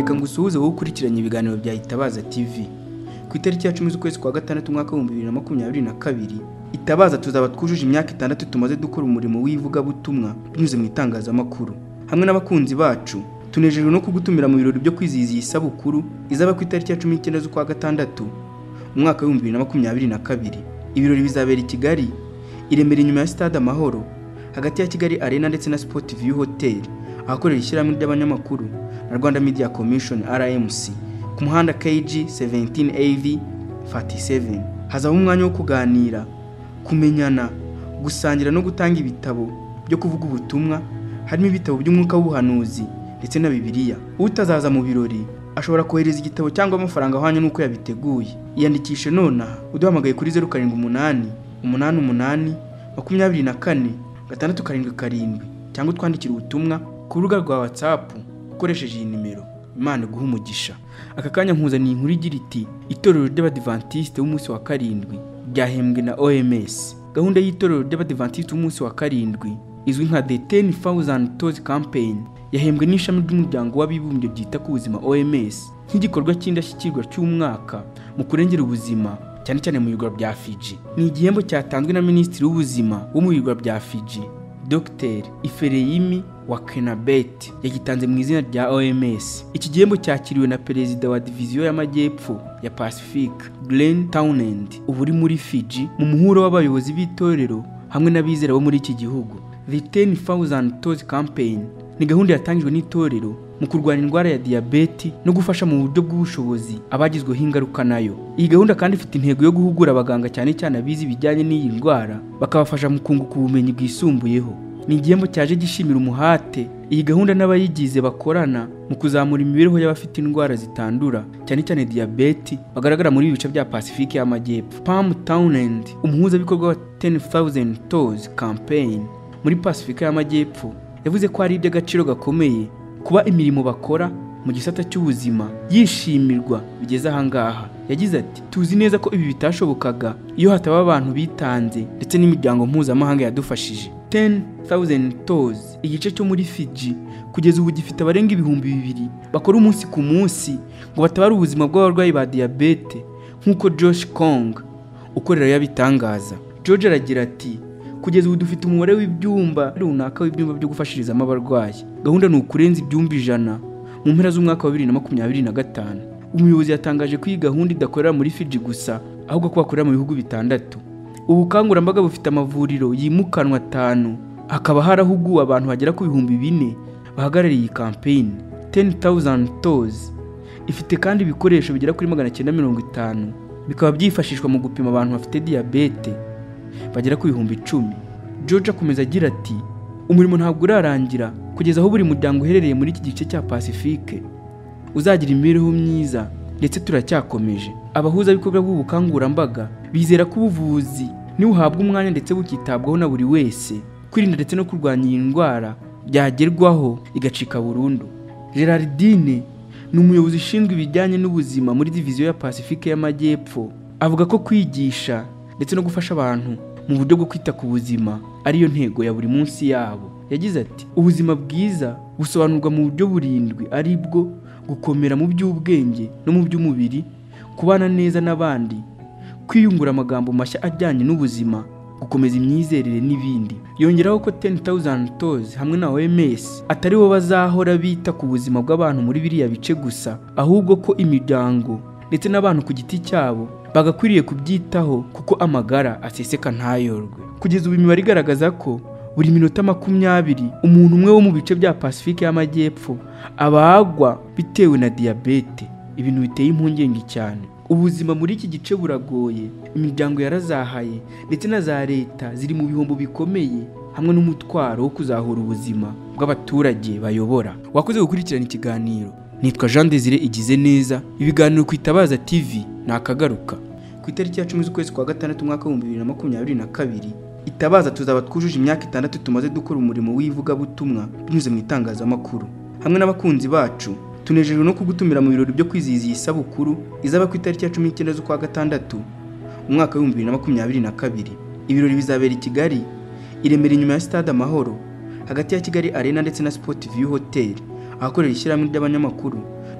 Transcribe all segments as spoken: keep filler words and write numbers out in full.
reka ngusuhuze wowe ukurikiranye ibiganiro bya Itabaza T V. Ku itariki ya cumi z'ukwezi kwa gatandatu umwaka wa bibiri na makumyabiri na kabiri, Itabaza tuzaba twujuje imyaka itandatu tumaze dukora umurimo w'ivugabutumwa binyuze mu itangazamakuru. Hamwe n'abakunzi bacu, tunejejwe no kugutumira mu birori byo kwizihiza iyi sabukuru izaba ku itariki ya cumi n'icyenda z'ukwa gatandatu umwaka wa bibiri na makumyabiri na kabiri. Ibirori bizabera i Kigali, i Remera inyuma ya Stade Amahoro, hagati ya Kigali Arena ndetse na Sport View Hotel, ahakorera ishyirahamwe ry'abanyamakuru na Rwanda Media Commission R M C, ku muhanda K G seventeen A V forty-seven. Hazaba umwanya wo kuganira, kumenyana, gusangira no gutanga ibitabo byo kuvuga ubutumwa, harimo ibitabo by'umwuka w'ubuhanuzi ndetse na Bibiliya. Utazaza mu birori ashobora kohereza igitabo cyangwa amafaranga ahwanye n'uko yabiteguye. Iyandikishe nona uduhamagaye kuri zero karindwi umunani umunani umunani makumyabiri na kane gatandatu karindwi karindwi cyangwa twandikira ubutumwa ku rubuga rwa WhatsApp ukoresheje iyi nimero. Imana iguhe umugisha. Aka kanya nkuzaniye inkuru igira iti Itorero ry'Abadiventisiti w'umunsi wa karindwi ryahembwe na O M S. Gahunda y'Itorero ry'Abadiventisiti w'umunsi wa karindwi izwi nka The ten thousand Toes Campaign yahembwe n'ishami ry'umuryango w'abibumbye byita ku buzima O M S nk'igikorwa cy'indashyikirwa cy'umwaka mu kurengera ubuzima cyane cyane mu birwa bya Fiji. Ni igihembo cyatanzwe na Minisitiri w'Ubuzima wo mu birwa bya Fiji, Doctor Ifereyimi wa Kenabet, yagitanze mu izina rya O M S. Iki gihembo cyakiriwe na Perezida wa Diviziyo y'Amajyepfo ya Pacific, Glenn Townend, uburi muri Fiji, mu muhuro w'abayobozi b'itorero hamwe n'abizera bo muri iki gihugu. The ten thousand Toes Campaign ni gahunda yatangijwe n'itorero mu kurwanya indwara ya diyabete no gufasha mu buryo bw'ubushobozi abagizweho ingaruka nayo. Iyi gahunda kandi ifite intego yo guhugura abaganga cyane cyane abizi ibijyanye n'iyi ndwara, bakabafasha mu kunguka ubumenyi bwisumbuyeho. Ni igihembo cyaje gishimira umuhate iyi gahunda n'abayigize bakorana mu kuzamura imibereho y'abafite indwara zitandura cyane cyane diyabete bagaragara muri ibice bya Pacific y'Amajyepfo. Pam Townend, umuhuzabikorwa wa ten thousand Toes Campaign muri Pacific y'Amajyepfo, yavuze ko ari iby'agaciro gakomeye kuba imirimo bakora mu gisata cy'ubuzima yishimirwa bigeze aha ngaha. Yagize ati tuzi neza ko ibi bitashobokaga iyo hataba abantu bitanze ndetse n'imiryango mpuzamahanga yadufashije. ten thousand Toes, igice cyo muri Fiji, kugeza ubu gifite abarenga ibihumbi bibiri bakora umunsi ku munsi ngo batabare ubuzima bw'abarwayi ba diyabete nk'uko Josh Kong ukorera yabitangaza. George aragira ati kugeza ubu dufite umubare w'ibyumba runaka w'ibyumba byo gufashirizamo abarwayi. Gahunda ni ukurenza ibyumba ijana mu mpera z'umwaka wa bibiri na makumyabiri na gatanu. Umuyobozi yatangaje ko iyi gahunda idakorera muri Fiji gusa ahubwo ko bakorera mu bihugu bitandatu. Ubukangurambaga bufite amavuriro yimukanwa atanu, hakaba harahuguwe abantu bagera ku bihumbi bine bahagarariye iyi campaign. ten thousand Toes ifite kandi ibikoresho bigera kuri magana cyenda mirongo itanu bikaba byifashishwa mu gupima abantu bafite diyabete bagera ku bihumbi icumi. George akomeza agira ati umurimo ntabwo urarangira kugeza aho buri muryango uherereye muri iki gice cya Pacifique uzagira imibereho myiza, ndetse turacyakomeje. Abahuza bikorwa bw'ubukangurambaga bizera ko ubuvuzi nibuhabwa umwanya ndetse bukitabwaho na buri wese, kwirinda ndetse no kurwanya iyi ndwara byagerwaho igacika burundu. Gerardine ni umuyobozi ushinzwe ibijyanye n'ubuzima muri Diviziyo ya Pacifique y'Amajyepfo, avuga ko kwigisha ndetse no gufasha abantu mu buryo bwo kwita ku buzima ariyo ntego ya buri munsi yabo. Yagize ati ubuzima bwiza busobanurwa mu buryo burindwi, ari bwo gukomera mu by'ubwenge no mu by'umubiri, kubana neza n'abandi, kwiyungura amagambo mashya ajyanye n'ubuzima, gukomeza imyizerere n'ibindi. Yongeraho ko ten thousand Toes hamwe na O M S atari bo bazahora bita ku buzima bw'abantu muri biriya bice gusa, ahubwo ko imiryango ndetse n'abantu ku giti cyabo bagakwiriye kubyitaho kuko amagara aseseka ntayorwe. Kugeza ubu imibare igaragaza ko buri minota makumyabiri umuntu umwe wo mu bice bya Pacifique y'Amajyepfo abagwa bitewe na diyabete. Ibintu biteye impungenge cyane. Ubuzima muri iki gice buragoye, imiryango yarazahaye ndetse na za leta ziri mu bihombo bikomeye hamwe n'umutwaro wo kuzahura ubuzima bw'abaturage bayobora. Wakoze gukurikirana ikiganiro. Nitwa Jean Desire igize neza. Ibiganiro ku Itabaza T V nakagaruka. Ku itariki ya cumi z'ukwezi kwa gatandatu umwaka wa bibiri na makumyabiri na kabiri, Itabaza tuzaba twujuje imyaka itandatu tumaze dukora umurimo w'ivugabutumwa binyuze mu itangazamakuru. Hamwe n'abakunzi bacu, tunejejwe no kugutumira mu birori byo kwizihiza iyi sabukuru izaba ku itariki ya cumi n'icyenda z'ukwa gatandatu umwaka wa bibiri na makumyabiri na kabiri. Ibirori bizabera i Kigali, i Remera inyuma ya Stade Amahoro, hagati ya Kigali Arena ndetse na Sport View Hotel, ahakorera ishyirahamwe ry'abanyamakuru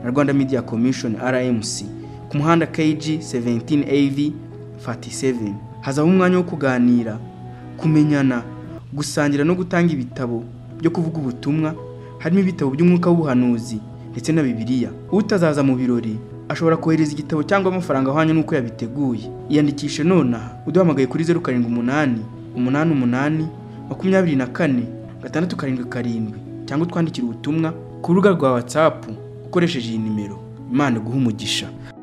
na Rwanda Media Commission R M C ku muhanda K G seventeen A V forty-seven. Hazaba umwanya wo kuganira, kumenyana, gusangira no gutanga ibitabo byo kuvuga ubutumwa, harimo ibitabo by'umwuka w'ubuhanuzi ndetse na Bibiliya. Utazaza mu birori ashobora kohereza igitabo cyangwa amafaranga ahwanye n'uko yabiteguye. Iyandikishe nonaha uduhamagaye kuri zero karindwi umunani umunani umunani makumyabiri na kane gatandatu karindwi karindwi cyangwa twandikira ubutumwa ku rubuga rwa WhatsApp ukoresheje iyi nimero. Imana guha umugisha.